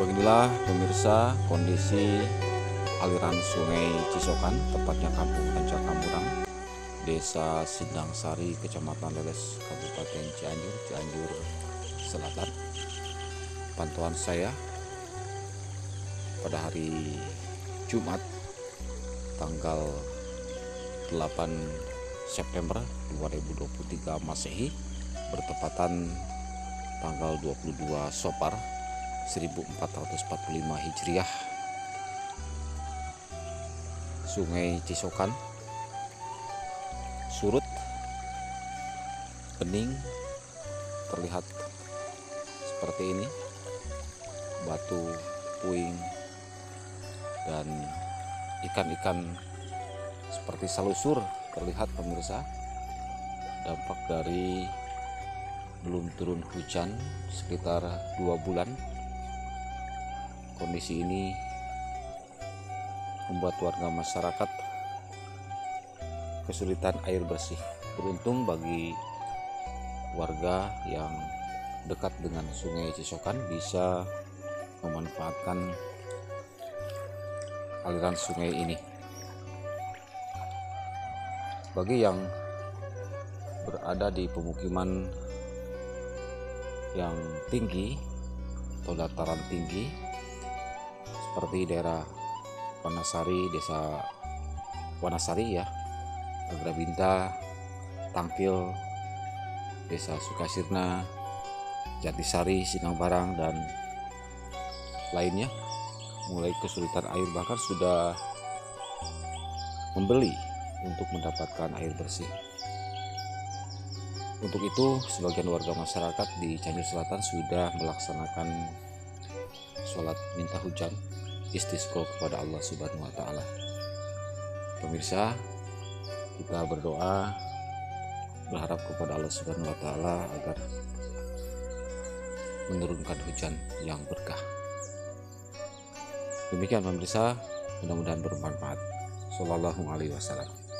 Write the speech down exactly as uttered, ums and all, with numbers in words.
Beginilah pemirsa kondisi aliran sungai Cisokan, tepatnya Kampung Rancakamurang, Desa Sindang Sari, Kecamatan Leles, Kabupaten Cianjur, Cianjur Selatan. Pantauan saya pada hari Jumat tanggal delapan September dua ribu dua puluh tiga Masehi, bertepatan tanggal dua puluh dua Sopar seribu empat ratus empat puluh lima Hijriah. Sungai Cisokan surut, bening, terlihat seperti ini, batu, puing, dan ikan-ikan seperti salusur terlihat pemirsa. Dampak dari belum turun hujan sekitar dua bulan. Kondisi ini membuat warga masyarakat kesulitan air bersih. Beruntung bagi warga yang dekat dengan Sungai Cisokan bisa memanfaatkan aliran sungai ini. Bagi yang berada di pemukiman yang tinggi atau dataran tinggi seperti daerah Wanasari, Desa Wanasari ya, Agrabinta, Tangkil, Desa Sukasirna, Jatisari, Sinangbarang, dan lainnya mulai kesulitan air, bahkan sudah membeli untuk mendapatkan air bersih. Untuk itu, sebagian warga masyarakat di Cianjur Selatan sudah melaksanakan sholat minta hujan, istisqa kepada Allah Subhanahu wa Ta'ala. Pemirsa, kita berdoa, berharap kepada Allah Subhanahu wa Ta'ala agar menurunkan hujan yang berkah. Demikian pemirsa, mudah-mudahan bermanfaat. Shallallahu alaihi wasallam.